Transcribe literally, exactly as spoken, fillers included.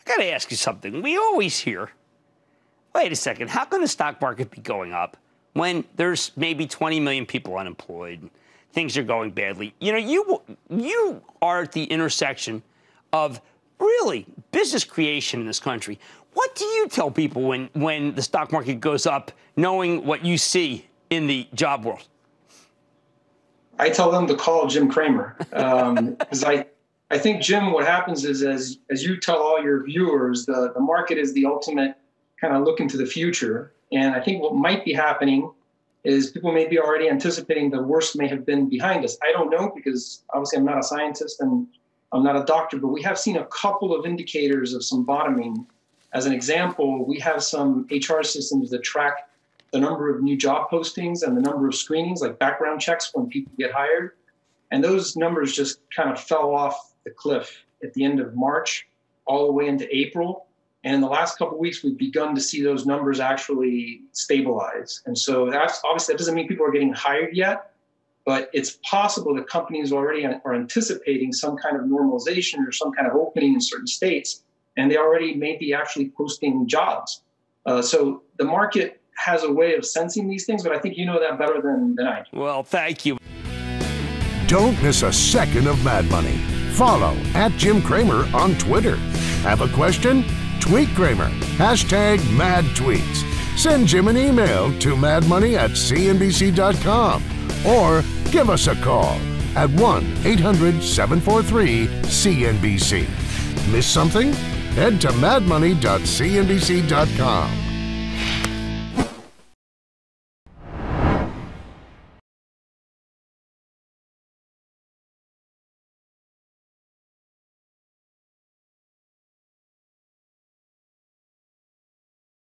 got to ask you something. We always hear, wait a second, how can the stock market be going up when there's maybe twenty million people unemployed, things are going badly? You know, you you are at the intersection of really business creation in this country. What do you tell people when, when the stock market goes up, knowing what you see in the job world? I tell them to call Jim Cramer, because um, I, I think, Jim, what happens is, as as you tell all your viewers, the, the market is the ultimate kind of look into the future. And I think what might be happening is people may be already anticipating the worst may have been behind us. I don't know, because obviously I'm not a scientist and I'm not a doctor, but we have seen a couple of indicators of some bottoming. As an example, we have some H R systems that track the number of new job postings and the number of screenings, like background checks when people get hired. And those numbers just kind of fell off the cliff at the end of March, all the way into April. And in the last couple of weeks, we've begun to see those numbers actually stabilize. And so that's obviously, that doesn't mean people are getting hired yet, but it's possible that companies already are anticipating some kind of normalization or some kind of opening in certain states, and they already may be actually posting jobs. Uh, so the market has a way of sensing these things, but I think you know that better than, than I do. Well, thank you. Don't miss a second of Mad Money. Follow at Jim Cramer on Twitter. Have a question? Tweet Cramer. Hashtag Mad Tweets. Send Jim an email to madmoney at c n b c dot com or give us a call at one eight hundred seven four three C N B C. Miss something? Head to mad money dot c n b c dot com.